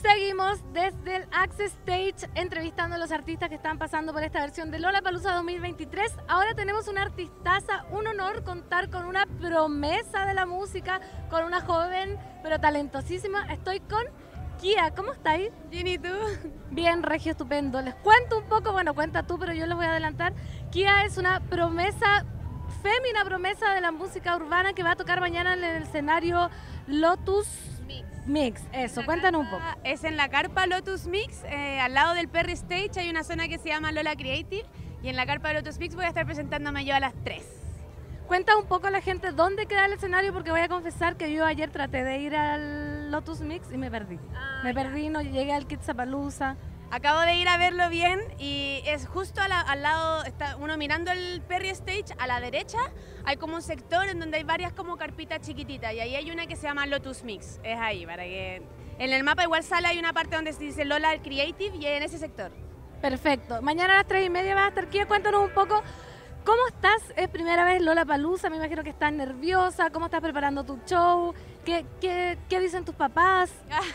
Seguimos desde el Access Stage entrevistando a los artistas que están pasando por esta versión de Lollapalooza 2023. Ahora tenemos una artistaza, un honor contar con una promesa de la música, con una joven pero talentosísima. Estoy con Kia, ¿cómo estáis? Bien, ¿y tú? Bien, regio, estupendo. Les cuento un poco, bueno, cuenta tú, pero yo les voy a adelantar. Kia es una promesa, fémina promesa de la música urbana que va a tocar mañana en el escenario Lotus Mix. Eso, cuéntanos un poco. Es en la carpa Lotus Mix, al lado del Perry Stage hay una zona que se llama Lola Creative y en la carpa de Lotus Mix voy a estar presentándome yo a las 3. Cuenta un poco a la gente dónde queda el escenario, porque voy a confesar que yo ayer traté de ir al Lotus Mix y me perdí. Me perdí, no llegué al Kidzapalooza. Acabo de ir a verlo bien y es justo al lado, está uno mirando el Perry Stage, a la derecha hay como un sector en donde hay varias como carpitas chiquititas y ahí hay una que se llama Lotus Mix, es ahí, para que en el mapa igual sale, hay una parte donde se dice Lola Creative y en ese sector. Perfecto, mañana a las 3:30 vas a estar aquí, cuéntanos un poco cómo estás, es primera vez Lollapalooza, me imagino que estás nerviosa, cómo estás preparando tu show, qué dicen tus papás.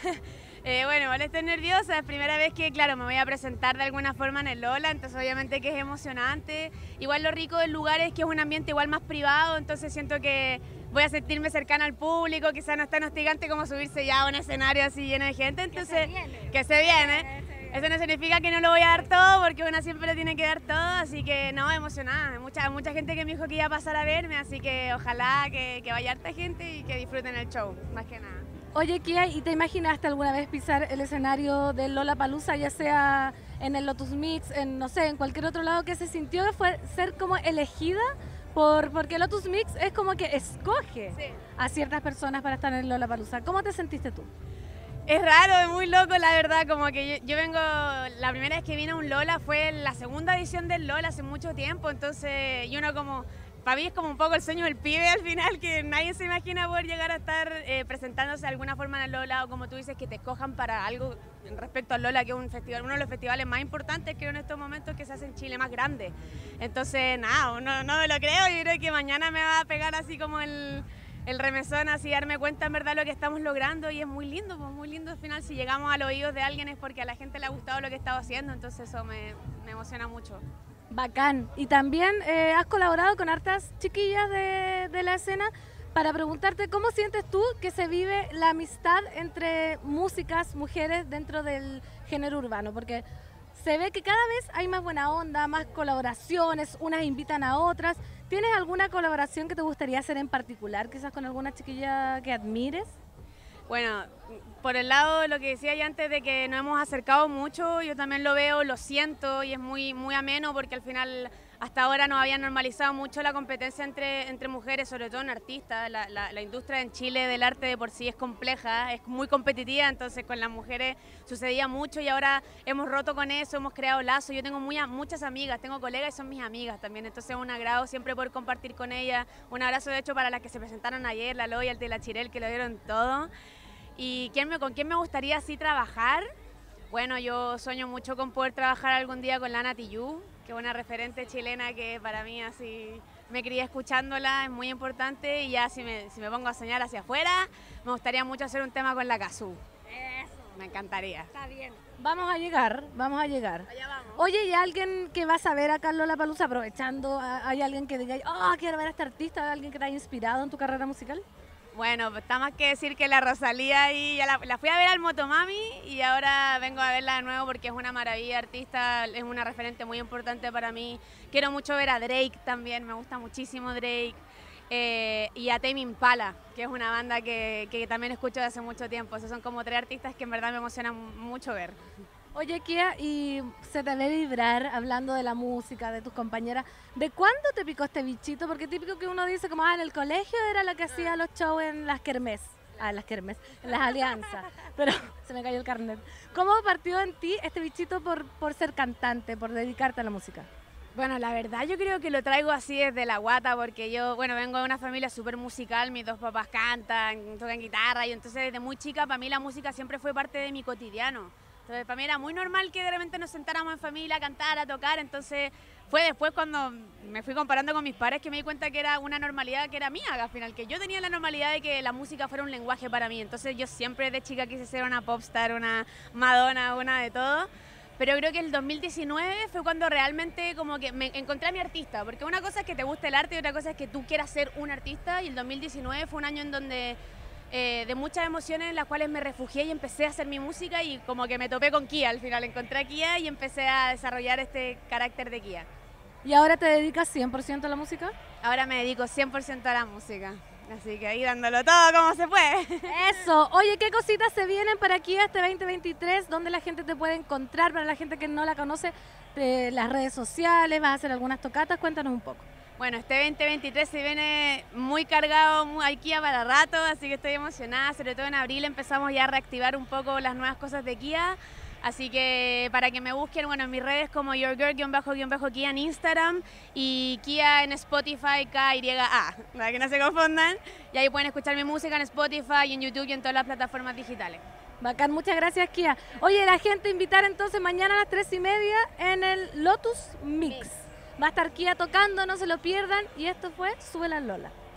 Bueno, igual estoy nerviosa, es primera vez que, claro, me voy a presentar de alguna forma en el Lola, entonces obviamente que es emocionante. Igual lo rico del lugar es que es un ambiente igual más privado, entonces siento que voy a sentirme cercana al público, quizás no es tan hostigante como subirse ya a un escenario así lleno de gente, entonces que se viene. Eso no significa que no lo voy a dar todo, porque una siempre lo tiene que dar todo, así que no, emocionada. Mucha gente que me dijo que iba a pasar a verme, así que ojalá que vaya harta gente y que disfruten el show, más que nada. Oye, Kia, ¿y te imaginaste alguna vez pisar el escenario del Lollapalooza, ya sea en el Lotus Mix, en no sé, en cualquier otro lado, que se sintió fue ser como elegida porque el Lotus Mix es como que escoge a ciertas personas para estar en el Lollapalooza? ¿Cómo te sentiste tú? Es raro, es muy loco, la verdad, como que yo vengo, la primera vez que vine a un Lola fue en la segunda edición del Lola hace mucho tiempo, entonces, y uno como, para mí es como un poco el sueño del pibe al final, que nadie se imagina poder llegar a estar presentándose de alguna forma en el Lola, o como tú dices, que te escojan para algo respecto al Lola, que es un festival, uno de los festivales más importantes, creo, en estos momentos que se hace en Chile, más grande. Entonces, nada, no me lo creo, yo creo que mañana me va a pegar así como el remesón, así darme cuenta en verdad lo que estamos logrando y es muy lindo, pues muy lindo al final si llegamos a los oídos de alguien es porque a la gente le ha gustado lo que he estado haciendo, entonces eso me emociona mucho. Bacán. Y también has colaborado con hartas chiquillas de la escena para preguntarte cómo sientes tú que se vive la amistad entre músicas, mujeres dentro del género urbano, porque se ve que cada vez hay más buena onda, más colaboraciones, unas invitan a otras. ¿Tienes alguna colaboración que te gustaría hacer en particular, quizás con alguna chiquilla que admires? Bueno, por el lado de lo que decía ya antes de que nos hemos acercado mucho, yo también lo veo, lo siento y es muy ameno porque al final hasta ahora nos había normalizado mucho la competencia entre mujeres, sobre todo en artistas. La industria en Chile del arte de por sí es compleja, es muy competitiva, entonces con las mujeres sucedía mucho y ahora hemos roto con eso, hemos creado lazos. Yo tengo muchas amigas, tengo colegas y son mis amigas también, entonces es un agrado siempre poder compartir con ellas. Un abrazo de hecho para las que se presentaron ayer, la Loyalty y la Chirel, que lo dieron todo. ¿Y con quién me gustaría así trabajar? Bueno, yo sueño mucho con poder trabajar algún día con Lana Tijoux, que es una referente chilena que para mí así me crié escuchándola, es muy importante y ya si me pongo a soñar hacia afuera, me gustaría mucho hacer un tema con la Cazzu. Eso. Me encantaría. Está bien. Vamos a llegar, vamos a llegar. Allá vamos. Oye, ¿y alguien que vas a ver acá en Lollapalooza aprovechando? ¿Hay alguien que diga, oh, quiero ver a este artista? ¿Alguien que te haya inspirado en tu carrera musical? Bueno, pues está más que decir que la Rosalía y ya la fui a ver al Motomami y ahora vengo a verla de nuevo porque es una maravilla artista, es una referente muy importante para mí. Quiero mucho ver a Drake también, me gusta muchísimo Drake. Y a Tame Impala, que es una banda que también escucho desde hace mucho tiempo. Esos son como 3 artistas que en verdad me emocionan mucho ver. Oye, Kia, y se te ve vibrar hablando de la música, de tus compañeras. ¿De cuándo te picó este bichito? Porque típico que uno dice como, en el colegio era la que hacía los shows en las kermés. En las alianzas. Pero se me cayó el carnet. ¿Cómo partió en ti este bichito por ser cantante, por dedicarte a la música? Bueno, la verdad yo creo que lo traigo así desde la guata porque yo, bueno, vengo de una familia súper musical, mis 2 papás cantan, tocan guitarra y entonces desde muy chica para mí la música siempre fue parte de mi cotidiano. Entonces, para mí era muy normal que de repente nos sentáramos en familia a cantar, a tocar. Entonces, fue después cuando me fui comparando con mis padres que me di cuenta que era una normalidad que era mía, al final, que yo tenía la normalidad de que la música fuera un lenguaje para mí. Entonces, yo siempre de chica quise ser una popstar, una Madonna, una de todo. Pero creo que el 2019 fue cuando realmente como que me encontré a mi artista, porque una cosa es que te guste el arte y otra cosa es que tú quieras ser un artista, y el 2019 fue un año en donde de muchas emociones en las cuales me refugié y empecé a hacer mi música, y como que me topé con Kia, al final encontré a Kia y empecé a desarrollar este carácter de Kia. ¿Y ahora te dedicas 100% a la música? Ahora me dedico 100% a la música. Así que ahí dándolo todo como se puede. Eso. Oye, ¿qué cositas se vienen para aquí este 2023? ¿Dónde la gente te puede encontrar? Para la gente que no la conoce, de las redes sociales, ¿vas a hacer algunas tocatas? Cuéntanos un poco. Bueno, este 2023 se viene muy cargado, hay Kia para rato, así que estoy emocionada. Sobre todo en abril empezamos ya a reactivar un poco las nuevas cosas de Kia. Así que para que me busquen, bueno, en mis redes como YourGirl_Kia en Instagram y Kia en Spotify, K-Y-A, para que no se confundan. Y ahí pueden escuchar mi música en Spotify y en YouTube y en todas las plataformas digitales. Bacán, muchas gracias, Kia. Oye, la gente invitar entonces mañana a las 3:30 en el Lotus Mix. Va a estar Kia tocando, no se lo pierdan. Y esto fue Sube la Lola.